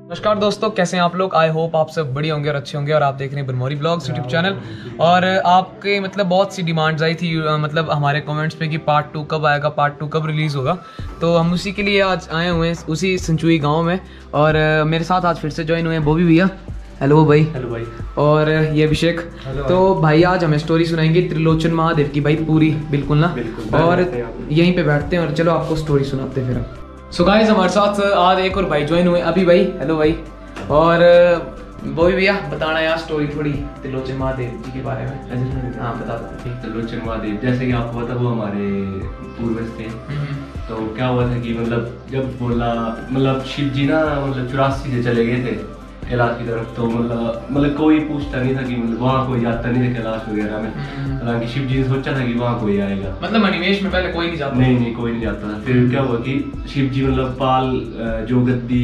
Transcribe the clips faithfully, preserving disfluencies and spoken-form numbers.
नमस्कार दोस्तों, कैसे हैं आप लोग। आई होप आप सब बढ़िया होंगे और अच्छे होंगे और आप देख रहे हैं बनमोरी ब्लॉग्स यूट्यूब चैनल। और आपके मतलब बहुत सी डिमांड्स आई थी मतलब हमारे कमेंट्स पे कि पार्ट टू कब आएगा, पार्ट टू कब रिलीज़ होगा। तो हम उसी के लिए आज आए हुए हैं उसी संचुई गांव में। और मेरे साथ आज फिर से ज्वाइन हुए हैं बॉबी भैया। हेलो भाई। हेलो भाई। और ये अभिषेक। तो भाई आज हमें स्टोरी सुनाएंगे त्रिलोचन महादेव की भाई पूरी, बिल्कुल ना। बिल्कुल। और यहीं पे बैठते हैं और चलो आपको स्टोरी सुनाते हैं फिर। सो गाइस हमारे साथ आज एक और भाई ज्वाइन हुए, अभी भाई। हेलो भाई। और बॉबी भैया बताना यार स्टोरी थोड़ी त्रिलोचन महादेव जी के बारे में। हाँ बता दो। त्रिलोचन महादेव जैसे कि आपको पता वो हमारे पूर्वज थे। तो क्या हुआ था कि मतलब जब बोला मतलब शिव जी ना मतलब चौरासी से चले गए थे कैलाश की तरफ। तो मतलब मतलब कोई पूछता नहीं था कि मतलब वहाँ कोई जाता नहीं था कैलाश वगैरह में। हालांकि शिव जी ने सोचा था कि वहाँ कोई आएगा, मतलब मणिमेश में पहले कोई नहीं जाता। नहीं नहीं कोई नहीं जाता था। फिर क्या हुआ कि शिव जी मतलब पाल जो गद्दी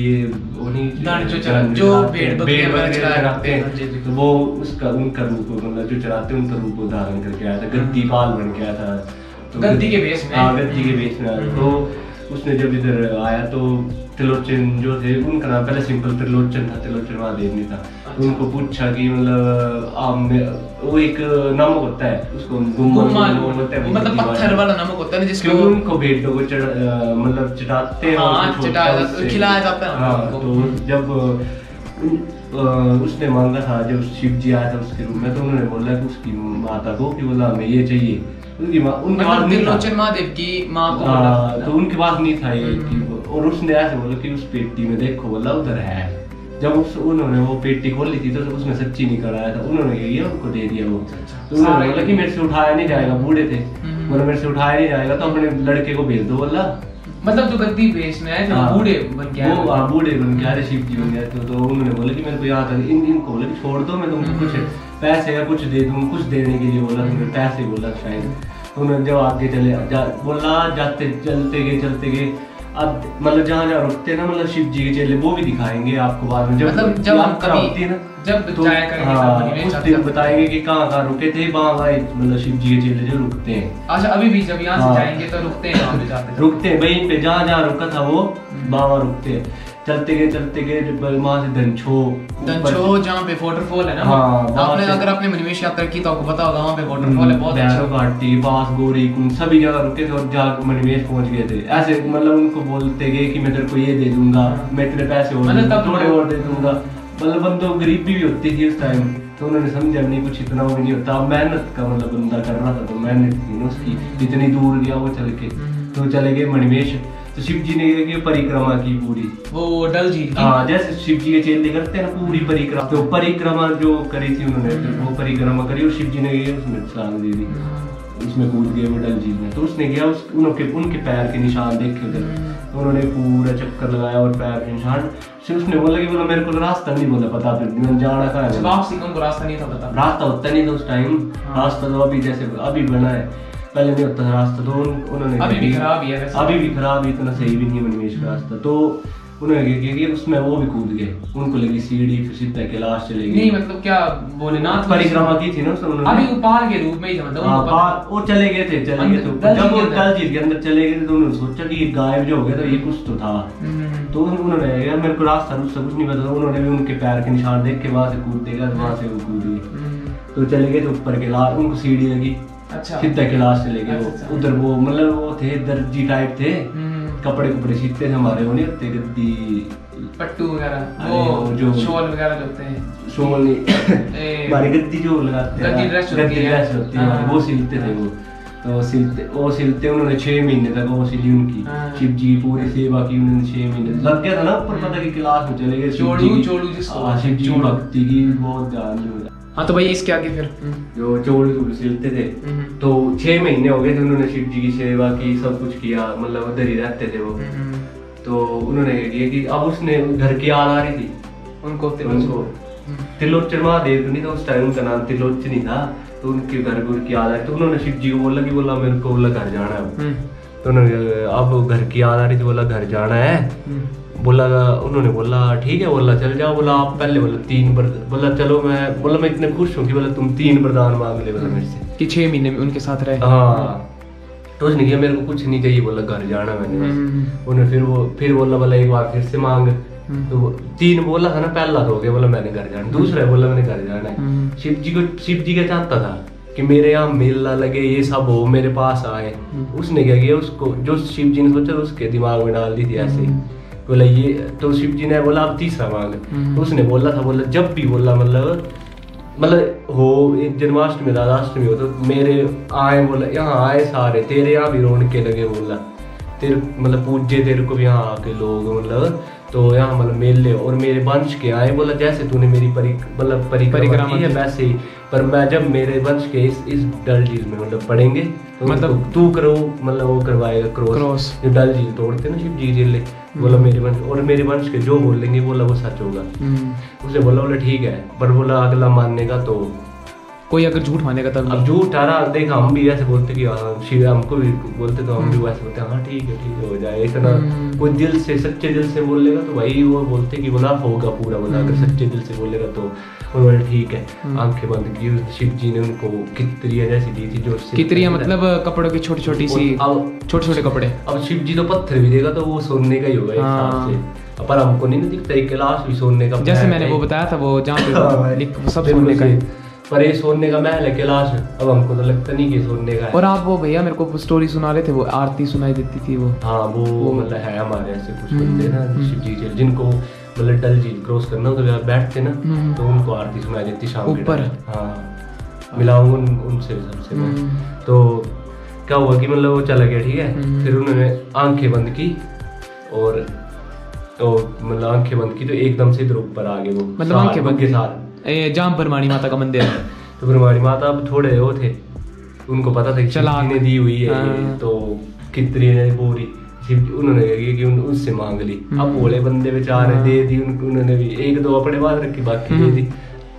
जो भेड़ चढ़ाते हैं तो वो उसका उनका रूप मतलब जो चढ़ाते हैं उनका रूप धारण करके आया था, गद्दी पाल बन के आया था। तो गद्दी के बेस में। हाँ गद्दी के बेस में आया। तो उसने जब इधर आया तो त्रिलोचन जो थे उनका नाम पहले सिंपल त्रिलोचन था, त्रिलोचन महादेव नहीं था। अच्छा। उनको पूछा कि मतलब आप वो एक नमक होता है उसको गुम्मान होता है, मतलब पत्थर वाला नमक होता है जिसको उनको भेड़ों को चढ़ मतलब चढ़ाते हैं और खिलाया जाता है। हाँ तो जब उसने मांगा था, जब शिव जी आया था उसके रूप में, तो उन्होंने बोला कि उसकी माता को कि बोला हमें ये चाहिए। उनकी माँ उनके पास त्रिलोचन महादेव की माँ को बोला तो उनके पास नहीं था ये। और उसने ऐसे बोला कि उस पेटी में देखो, बोला उधर है। जब उस उन्होंने वो पेटी खोल ली थी तो उसमें सच्ची नहीं कराया था, उन्होंने ये उनको दे दिया वो। तो उन्होंने बोला कि मेरे से उठाया नहीं जाएगा, बूढ़े थे, बोला मेरे से उठाया नहीं जाएगा तो अपने लड़के को भेज दो। बोला मतलब जो गद्दी बेस में है जो बूढ़े बन के आए, वो हां बूढ़े बन के आए, शिव जी बन गए। तो, तो उन्होंने बोला कि मेरे को यहाँ तक इन इनको बोला कि छोड़ दो, मैं तुमको कुछ पैसे या कुछ दे दूँ, कुछ देने के लिए बोला, तुम्हें पैसे बोला शायद। तो उन्होंने जब आगे चले जा, बोला जाते चलते गए चलते गए अब मतलब जहाँ जहाँ रुकते ना मतलब शिव जी के चेले वो भी दिखाएंगे आपको बाद में, जब मतलब जब हम कभी होती है ना जब तो जाया करेंगे हाँ, उस दिन बताएंगे कि कहाँ कहाँ रुके थे, वहाँ वहाँ मतलब शिव जी के चेले जो रुकते हैं। अच्छा अभी भी जब यहाँ से जाएंगे तो रुकते हैं, वहाँ पे जाते रुकते हैं वहीं पे जहाँ जहाँ रुका था वो वहाँ वहाँ रुकते हैं। चलते गए चलते गए वहाँ से दंछो दंछो जहाँ पे वाटरफॉल है ना। हाँ, आपने अगर आपने मणिमेश यात्रा की तो आपको पता होगा वहाँ पे वाटरफॉल है बहुत अच्छा। घाटी बास गौरी कुंड सभी जगह रुके थे और जहाँ मणिमेश पहुँच गए थे। ऐसे मतलब उनको बोलते गए कि मैं तेरे को ये दे दूंगा, मैं तेरे पैसे और थोड़े और दे दूंगा। मतलब बंदों गरीबी भी होती थी उस टाइम, तो उन्होंने समझा नहीं कुछ इतना वो नहीं होता। मेहनत का मतलब बंदा कर रहा था तो मेहनत थी ना उसकी, इतनी दूर गया वो चल के। तो चले गए मणिमेश। तो शिव जी ने परिक्रमा की पूरी, वो डल झील की। हाँ जैसे शिव जी के चेले करते हैं ना पूरी परिक्रमा, तो परिक्रमा जो करी थी उन्होंने, वो परिक्रमा करी और शिव जी ने उसमें छलांग दे दी, उसमें कूद गए वो डल झील में। तो उसने किया उस उनके उनके पैर के निशान देखे उधर, तो उन्होंने पूरा चक्कर लगाया और पैर के निशान से उसने बोला कि बोला मेरे को रास्ता नहीं बोला पता, फिर जाना कहाँ है, वापसी को उनको रास्ता नहीं था पता, रास्ता होता नहीं था उस टाइम। रास्ता तो अभी जैसे अभी बना है, पहले नहीं होता था रास्ता। तो उन्होंने अभी भी खराब ही है, अभी भी खराब ही, इतना सही भी नहीं है मणिमेश का रास्ता। तो उन्होंने क्या किया कि उसमें वो भी कूद गए, उनको लगी सीढ़ी, फिर सीधा कैलाश चले गए। नहीं मतलब क्या भोलेनाथ परिक्रमा की थी ना उन्होंने, अभी उपाल के रूप में ही था मतलब। हाँ वो चले गए थे चले गए थे जब वो डल झील के अंदर चले गए थे तो उन्होंने सोचा कि ये गायब जो हो गया तो ये कुछ तो था। तो उन्होंने यार मेरे को रास्ता रुस्ता कुछ नहीं पता, उन्होंने भी उनके पैर के निशान देख के वहां से कूद देगा, वहां से वो कूद गए। तो चले गए थे ऊपर कैलाश, उनको सीढ़ी लगी, सीधा कैलाश चले गए। वो उधर वो मतलब वो थे दर्जी टाइप थे, कपड़े कपड़े सीखते थे हमारे, वो नहीं होते गद्दी पट्टू वगैरह, वो जो शॉल वगैरह जो होते हैं, शॉल नहीं हमारी गद्दी जो लगाते हैं, गद्दी ड्रेस होती है वो सिलते थे वो। तो सिलते वो सिलते उन्होंने छह महीने तक वो सिली उनकी, शिव जी की पूरी सेवा की उन्होंने छह महीने लग गया था ना ऊपर पता कि कैलाश में चले गए। चोड़ू चोड़ू जिसको शिव जी भक्ति की बहुत ध्यान। हाँ तो भाई इसके आगे फिर जो चोड़ू चोड़ू सिलते थे, तो छह महीने हो गए थे उन्होंने शिव जी की सेवा की, सब कुछ किया, मतलब उधर ही रहते थे वो। तो उन्होंने किया कि अब उसने घर की याद आ रही थी उनको, त्रिलोचन महादेव नहीं था उस टाइम, उनका नाम त्रिलोचन ही था। तो उनके घर घर की याद आ रही, तो उन्होंने शिव जी को बोला कि बोला मेरे को बोला घर जाना है। तो उन्होंने अब घर की याद आ रही थी, बोला घर जाना है। बोला उन्होंने बोला ठीक है, बोला चल जाओ, बोला आप पहले बोला तीन बर बोला चलो मैं बोला मैं इतने खुश हूँ कि बोला तुम तीन वरदान मांग ले बोला मेरे से कि छह महीने में उनके साथ रहे। हाँ तो उसने किया मेरे को कुछ नहीं चाहिए, बोला घर जाना मैंने बस। उन्हें फिर वो फिर बोला बोला एक बार फिर से मांग, तो तीन बोला था ना, पहला तो हो गया बोला मैंने घर जाना, दूसरा बोला मैंने घर जाना है। शिव जी को शिव जी क्या चाहता था कि मेरे यहाँ मेला लगे, ये सब हो, मेरे पास आए। उसने क्या किया, उसको जो शिव जी ने सोचा उसके दिमाग में डाल दी थी ऐसे, बोला ये, तो शिव जी ने बोला अब तीसरा मांग। तो उसने बोला था, बोला जब भी बोला मतलब मतलब हो जन्माष्टमी राधाष्टमी हो तो मेरे आए, बोला यहाँ आए सारे, तेरे यहाँ भी रौनके लगे, बोला तेरे मतलब पूजे तेरे को भी यहाँ आके लोग, मतलब तो यहाँ मतलब मेले और मेरे वंश के आए, बोला जैसे तूने मेरी परि मतलब परिक्रमा की है वैसे ही, पर मैं जब मेरे वंश के इस इस डल झील में मतलब पड़ेंगे तो मतलब तू करो मतलब वो करवाएगा क्रॉस, जो डल झील तोड़ते ना शिव जी जिले, बोला मेरे वंश और मेरे वंश के जो बोलेंगे बोला वो सच होगा। उसने बोला बोला ठीक है, पर बोला अगला मानने तो कोई अगर झूठ मानेगा तब, अब झूठ आ रहा देखा हम भी ऐसे बोलते कि हाँ शिव हमको भी बोलते तो हम भी वैसे बोलते हाँ ठीक है ठीक है हो जाए, इतना कोई दिल से सच्चे दिल से बोलेगा तो भाई वो बोलते कि बोला होगा पूरा, बोला अगर सच्चे दिल से बोलेगा तो उन्होंने ठीक है। आंखें बंद की, शिव जी ने उनको कितरियां जैसी दी थी, जो कितरियां मतलब कपड़ों की छोटी छोटी सी, अब छोटे छोटे कपड़े। अब शिव जी तो पत्थर भी देगा तो वो सोने का ही होगा एक हिसाब से, पर हमको नहीं दिखता एक कैलाश भी सोने का, जैसे मैंने वो बताया था वो जहाँ पे सब सोने का है, पर ये सोने का महल है कैलाश, अब हमको तो लगता नहीं कि सोने का है। और आप वो भैया मेरे को स्टोरी सुना रहे थे, वो आरती सुनाई देती थी वो, हाँ वो, वो मतलब है हमारे ऐसे कुछ बंदे ना शिव जी के, जिनको मतलब डल झील क्रॉस करना हो तो बैठते ना तो उनको आरती सुनाई देती शाम के ऊपर। हाँ मिलाऊंगा उन, उनसे सबसे मैं, तो क्या हुआ कि मतलब वो चला गया ठीक है, फिर उन्होंने आंखें बंद की और तो मतलब आंखें बंद की तो एकदम से इधर ऊपर आ गए वो, मतलब आंखें बंद के साथ जहाँ ब्रह्माणी माता का मंदिर है। तो ब्रह्माणी माता अब थोड़े वो थे, उनको पता था कि शिव जी ने दी हुई है, तो कितनी ने पूरी शिव उन्होंने कही कि उन उससे मांग ली। अब भोले बंदे बेचारे दे दी उनको, उन्होंने भी एक दो अपने बाद रखी बाकी दे दी।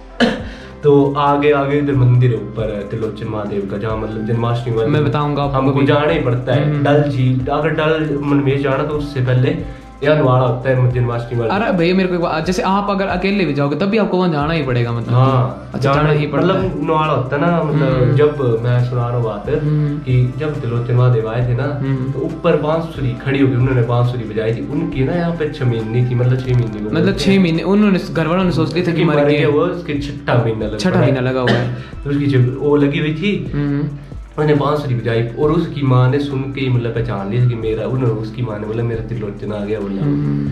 तो आगे आगे इधर मंदिर है ऊपर त्रिलोचन महादेव का, जहाँ मतलब जन्माष्टमी मैं बताऊंगा हमको जाना ही पड़ता है। डल झील अगर डल मनमेश जाना तो उससे पहले यार नवाड़ा होता है जन्माष्टमी वाला। अरे भैया मेरे को जैसे आप अगर अकेले भी जाओगे तब भी आपको वहाँ जाना ही पड़ेगा, मतलब हाँ अच्छा जाना ही पड़ता मतलब नवाड़ा होता है ना, मतलब जब मैं सुना रहा हूँ बात कि जब त्रिलोचन महादेव आए थे ना तो ऊपर बांसुरी खड़ी होगी, उन्होंने बांसुरी बजाई थी, उनकी ना यहाँ पे छह महीने थी, मतलब छह महीने मतलब छह महीने उन्होंने घर वालों ने सोच लिया था कि मर गए, वो उसके छठा महीना छठा महीना लगा हुआ है, तो उसकी वो लगी हुई थी, उन्होंने बांसुरी बजाई और उसकी माँ ने सुन के ही मतलब पहचान लिया कि मेरा, उन्होंने उसकी माँ ने बोला मेरा त्रिलोचन आ गया बोला,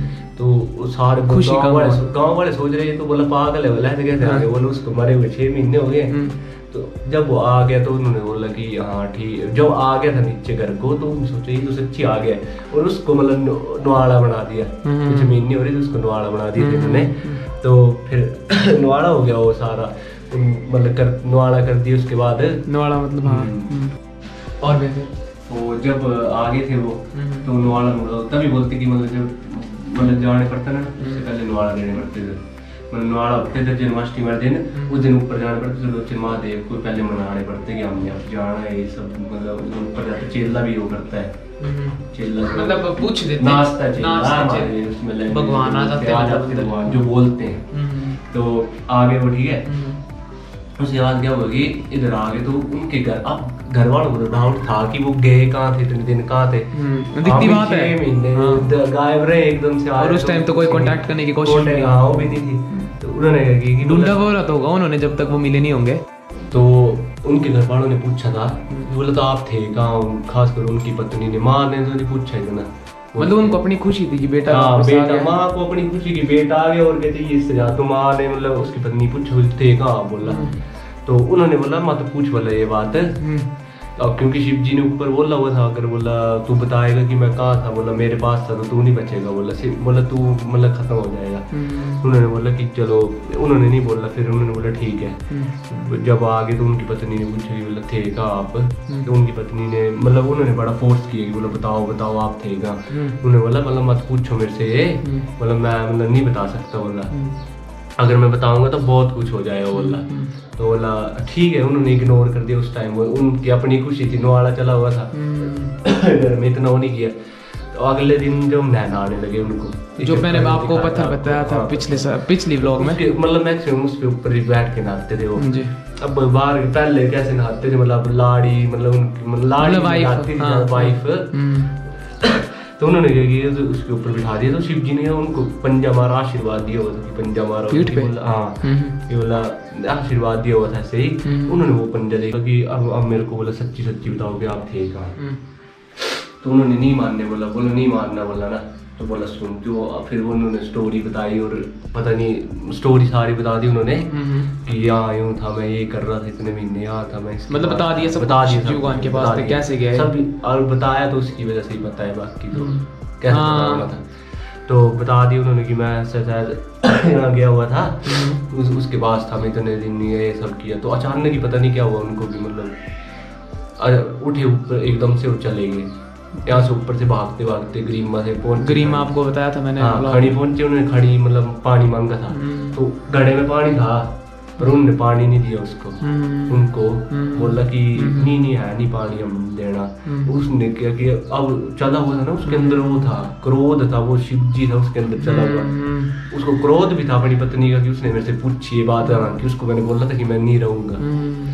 तो सारे गाँव वाले गाँव वाले सोच रहे तो बोला पागल है बोला ऐसे कैसे आ गया, बोला उसको मरे हुए छह महीने हो गए। तो जब वो आ गया तो उन्होंने बोला कि हाँ ठीक, जब आ गया था नीचे घर को तो उन्होंने सोचा ये तो सच्ची आ गया और उसको मतलब नवाड़ा बना दिया, कुछ महीने हो रही थी उसको नवाड़ा बना दिया उन्होंने, तो फिर नवाड़ा हो गया वो सारा मतलब कर नवाड़ा कर दिया। उसके बाद नवाड़ा मतलब हाँ और वैसे वो जब आगे थे वो तो नवाड़ा तभी बोलते कि मतलब जब मतलब जाने पड़ता ना उससे पहले नवाड़ा देने पड़ते थे, मतलब नवाड़ा होते थे जन्माष्टमी वाले दिन, उस दिन ऊपर जाने पड़ते त्रिलोचन महादेव को पहले मनाने पड़ते कि हमने अब जाना है, ये सब मतलब ऊपर जाते चेला भी वो करता है, चेला मतलब पूछ देते नाश्ता चेला उसमें भगवान आ जाते हैं भगवान जो बोलते हैं। तो आगे वो ठीक है, उसके बाद क्या हुआ कि इधर आ गए तो उनके घर, अब घर वालों को तो डाउट था कि वो गए कहाँ थे, इतने दिन कहाँ थे, दिखती बात है महीने गायब रहे एकदम से, और उस टाइम तो कोई कांटेक्ट करने की कोशिश नहीं, हाँ वो भी नहीं थी। तो उन्होंने कहा कि ढूंढा वो रहा तो होगा उन्होंने जब तक वो मिले नहीं होंगे। तो उनके घर वालों ने पूछा था, बोला तो आप थे कहाँ, खासकर उनकी पत्नी ने, माँ ने तो नहीं पूछा इतना, मतलब उनको अपनी खुशी थी कि बेटा हाँ बेटा, माँ को अपनी खुशी की बेटा आ गया और कहते ये सजा, तो माँ ने मतलब उसकी पत्नी पूछो थे कहाँ, बोला तो उन्होंने बोला माँ तो पूछ बोला ये बात है, अब क्योंकि शिव जी ने ऊपर बोला हुआ था अगर बोला तू बताएगा कि मैं कहाँ था, बोला मेरे पास था तो तू नहीं बचेगा, बोला बोला तू मतलब खत्म हो जाएगा। उन्होंने बोला कि चलो, उन्होंने नहीं बोला, फिर उन्होंने बोला ठीक है। जब आगे तो उनकी पत्नी ने पूछा कि बोला थे कहाँ आप, तो उनकी पत्नी ने मतलब उन्होंने बड़ा फोर्स किया कि बोला बताओ बताओ आप थे कहाँ। उन्होंने बोला मतलब मत पूछो मेरे से ये, मतलब मैं मतलब नहीं बता सकता, बोला अगर मैं बताऊंगा तो बहुत कुछ हो जाएगा, बोला तो बोला ठीक है। उन्होंने इग्नोर कर दिया उस टाइम, उनकी अपनी खुशी थी, नवाड़ा चला हुआ था घर में, इतना वो नहीं किया। तो अगले दिन जो नहलाने लगे उनको, जो मैंने आपको पत्थर बताया था पिछले पिछली व्लॉग में, मतलब मैक्सिमम उसके ऊपर ही बैठ के नहाते थे वो जी। अब बाहर पहले कैसे नहाते थे, मतलब लाड़ी मतलब उनकी लाड़ी नहाती थी वाइफ, तो उन्होंने क्या किया, तो उसके ऊपर बिठा दिया। तो शिव जी ने उनको पंजा मारा, आशीर्वाद दिया हुआ था कि पंजा मारा पीठ पे? बोला हाँ, ये बोला आशीर्वाद दिया हुआ था ऐसे ही। उन्होंने वो पंजा देखा कि अब अब मेरे को बोला सच्ची सच्ची बताओ कि आप थे कहाँ। तो उन्होंने नहीं मानने बोला, बोला नहीं मानना बोला ना। तो बोला सुन, जो फिर वो उन्होंने स्टोरी बताई और पता नहीं स्टोरी सारी बता दी उन्होंने कि यहाँ यूँ था, मैं ये कर रहा था इतने महीने, यहाँ था मैं, मतलब बता दिया सब, बता दिया जीवगान के पास थे कैसे गए सब, और बताया तो उसकी वजह से ही पता है, बाकी तो कैसे पता था। तो बता दिया उन्होंने कि मैं शायद यहाँ गया हुआ था, उस, उसके पास था मैं इतने दिन, ये सब किया। तो अचानक ही पता नहीं क्या हुआ उनको भी, मतलब उठे ऊपर एकदम से वो चले गए, यहाँ से ऊपर से भागते भागते गरीमा से पहुंच, गरीमा आपको बताया था मैंने, हाँ खड़ी पहुंचे। उन्होंने खड़ी मतलब पानी मांगा था, तो घड़े में पानी था पर उन्होंने पानी नहीं दिया उसको, उनको बोला कि नहीं नहीं है नहीं पानी हम देना। उसने क्या किया, अब चला हुआ था ना उसके अंदर, वो था क्रोध था, वो शिव जी था उसके अंदर चला हुआ, उसको क्रोध भी था अपनी पत्नी का कि उसने मेरे से पूछी ये बात कि उसको मैंने बोला था कि मैं नहीं रहूंगा।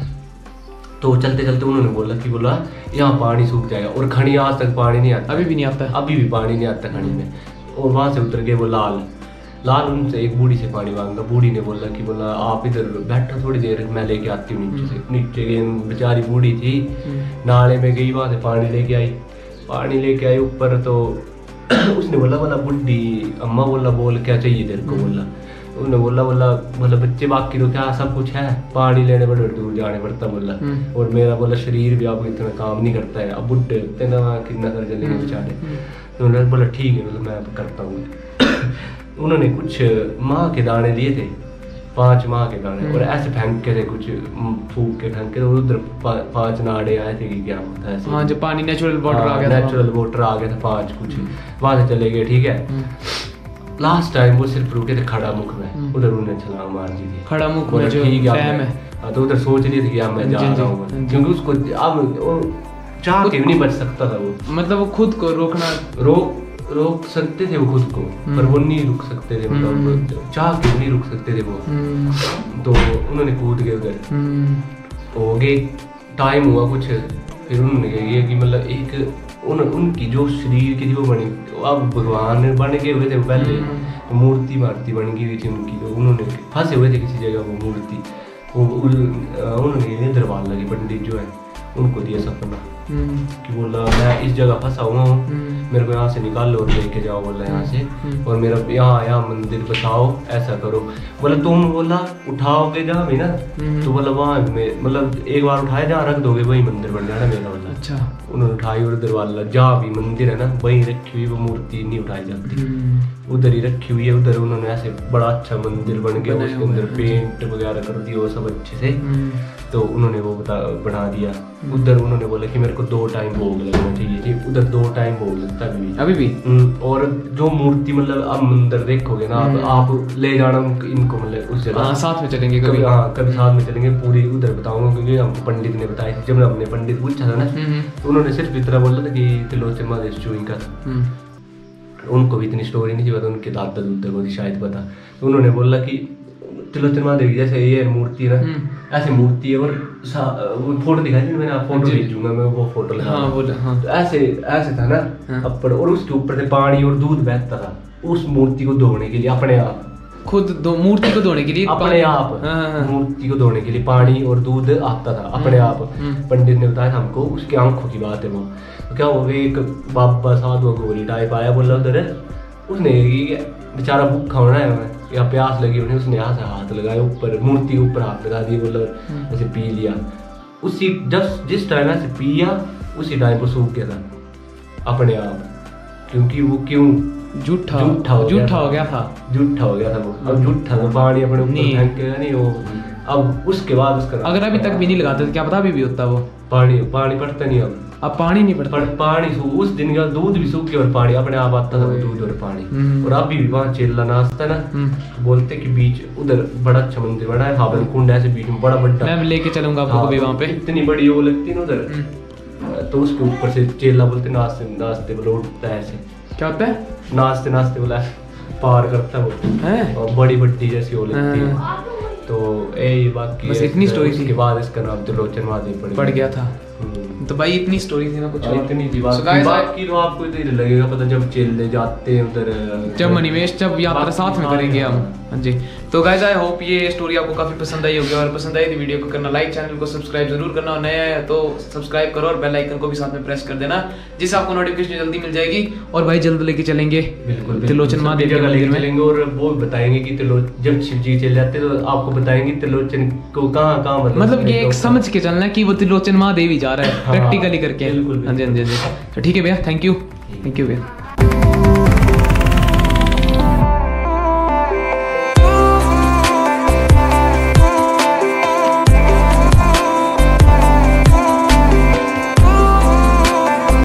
तो चलते चलते उन्होंने बोला कि बोला यहाँ पानी सूख जाएगा, और खड़ी आज तक पानी नहीं आता, अभी भी नहीं आता, अभी भी पानी नहीं आता खड़ी में। और वहां से उतर गए वो लाल लाल उनसे एक बूढ़ी से पानी मांगा। बूढ़ी ने बोला कि बोला आप इधर बैठो थोड़ी देर, मैं लेके आती हूँ नीचे से। नीचे गए, बेचारी बूढ़ी थी, नाले में गई, वहां से पानी लेके आई। पानी लेके आई ऊपर, तो उसने बोला बोला बुढ़ी अम्मा बोला बोल क्या चाहिए तेरे को, बोला उन्होंने बोला बोला बोला बच्चे बाकी तो क्या सब कुछ है, पानी लेने बड़े दूर जाने पड़ता बोला, और मेरा बोला शरीर भी आप इतना काम नहीं करता है, अब बुढ़े होते ना कितना कर चलेंगे बेचारे। तो उन्होंने बोला ठीक है बोला मैं करता हूँ। उन्होंने कुछ माँ के दाने लिए थे, पांच माँ के दाने, और ऐसे फेंक के थे, कुछ फूक के फेंक के, तो उधर पांच नाड़े आए थे कि क्या होता है, हाँ जो पानी नेचुरल वाटर आ गया, नेचुरल वाटर आ गया था पांच कुछ, वहां से चले गए। ठीक है, लास्ट टाइम वो सिर्फ रुके थे खड़ा मुख में, उधर उन्हें छलांग मार दी थी खड़ा मुख में जो डैम है। हाँ, तो उधर सोच रही थी कि अब मैं जा रहा हूँ, क्योंकि उसको अब चाह के भी नहीं बच सकता था वो, मतलब वो खुद को रोकना रोक रोक सकते थे वो खुद को, पर वो नहीं रुक सकते थे, मतलब चाह के नहीं रुक सकते थे वो। तो उन्होंने कूद गए उधर, हो गए टाइम हुआ कुछ, फिर उन्होंने कहा कि मतलब एक उन उनकी जो शरीर की थी वो बनी, अब भगवान बन गए हुए थे पहले, तो मूर्ति मारती बन गई हुई थी उनकी, तो उन्होंने फंसे हुए थे किसी जगह वो मूर्ति, वो उन्होंने दरबार लगे पंडित जो है उनको दिया सपना कि बोला मैं इस जगह फंसा हुआ हूँ, मेरे को यहाँ से निकालो और लेके जाओ बोला यहाँ से, और मेरा यहाँ यहाँ मंदिर बसाओ, ऐसा करो। बोला तुम बोला उठाओगे जहाँ भी ना, तो बोला वहाँ में मतलब एक बार उठाए जहाँ रख दोगे वही मंदिर बन जाना मेरा बोला। अच्छा, उन्होंने उठाई और दरवाजा जहाँ भी मंदिर है ना वहीं रखी हुई वो मूर्ति नहीं उठाई जाती, उधर ही रखी हुई है। उधर उन्होंने ऐसे बड़ा अच्छा मंदिर बन गया, उसके अंदर पेंट वगैरह कर दिया वो सब अच्छे से, तो उन्होंने वो बता बना दिया। उधर उन्होंने बोला कि मेरे को दो टाइम भोग लगना चाहिए थी, उधर दो टाइम भोग लगता है अभी अभी भी। और जो मूर्ति मतलब आप मंदिर देखोगे ना, आप आप ले जाना इनको मतलब उस जगह, साथ में चलेंगे कभी, हाँ कभी साथ में चलेंगे, पूरी उधर बताऊंगा, क्योंकि हमको पंडित ने बताया थी। जब हमने पंडित पूछा था ना, तो उन्होंने सिर्फ इतना बोला था कि त्रिलोचन महादेव चुई का था, उनको भी इतनी स्टोरी नहीं थी पता, उनके दादा दूदा को शायद पता। तो उन्होंने बोला कि त्रिलोचन महादेव जैसे ये मूर्ति है ना, ऐसी मूर्ति है, और वो फोटो दिखाई थी मैंने, आप फोटो भेजूंगा मैं, वो फोटो लगा। हाँ, बोला, हाँ। तो ऐसे ऐसे था ना, हाँ। अपर, और उसके ऊपर से पानी और दूध बहता था उस मूर्ति को धोने के लिए, अपने आप खुद दो मूर्ति को धोने के लिए अपने आप, हाँ। मूर्ति को धोने के लिए पानी और दूध आता था अपने आप। पंडित ने बताया था हमको, उसकी आंखों की बात है वो। तो क्या हो, एक बाबा साधु गोरी टाइप आया, बोला उधर, उसने बेचारा भूखा होना है या प्यास लगी होनी, उसने यहाँ से हाथ लगाया ऊपर, मूर्ति के ऊपर हाथ लगा दिया, बोला ऐसे पी लिया। उसी जब जिस टाइम ऐसे पिया उसी टाइम पर सूख गया था अपने आप, क्योंकि वो क्यों जूठा जूठा हो जूठा हो गया था जूठा हो गया था वो। अब जूठा तो पानी अपने ऊपर फेंकेगा नहीं वो। अब उसके बाद उसका अगर अभी तक भी नहीं लगाते तो क्या पता अभी भी होता वो, पानी पानी पड़ता नहीं अब अब पानी नहीं पड़ता, पानी उस दिन का दूध भी सूख गया और पानी अपने आप आता था, दूध और पानी। और अभी भी वहाँ चेला नाचता है ना, बोलते कि बीच उधर बड़ा अच्छा मंदिर बना है, हावल कुंड ऐसे बीच में बड़ा बड़ा, मैं लेके चलूंगा आपको कभी वहाँ पे, इतनी बड़ी वो लगती है ना उधर। तो उसके ऊपर से चेला बोलते नाचते नाचते बोले उठता है ऐसे, क्या होता है नाचते नाचते बोला पार करता वो है, और बड़ी बड्डी जैसी वो लगती है। तो ये बात की, बस इतनी स्टोरी थी। के बाद इसका नाम त्रिलोचन महादेव पड़ गया था। तो भाई इतनी स्टोरी थी ना कुछ और। इतनी थी बात। So guys, बात की तो आपको इधर लगेगा पता जब चले जाते हैं उधर, जब मनीमेश जब यात्रा साथ में करेंगे हम। हाँ जी, तो गाइस आई होप ये स्टोरी आपको काफी पसंद आई होगी, और पसंद आई तो वीडियो को करना लाइक, चैनल को सब्सक्राइब जरूर करना, और नया है तो सब्सक्राइब करो और बेल आइकन को भी साथ में प्रेस कर देना, जिससे आपको नोटिफिकेशन जल्दी मिल जाएगी। और भाई जल्द लेके चलेंगे बिल्कुल त्रिलोचन महादेव जगह लेके में चलेंगे, और वो बताएंगे कि त्रिलो जब शिव जी चले जाते हैं तो आपको बताएंगे त्रिलोचन को कहाँ कहाँ मतलब मतलब ये एक समझ के चलना कि वो त्रिलोचन महादेव ही जा रहा है, हाँ, प्रैक्टिकली करके। बिल्कुल, हाँ जी हाँ जी हाँ जी। तो ठीक है भैया, थैंक यू थैंक यू भैया।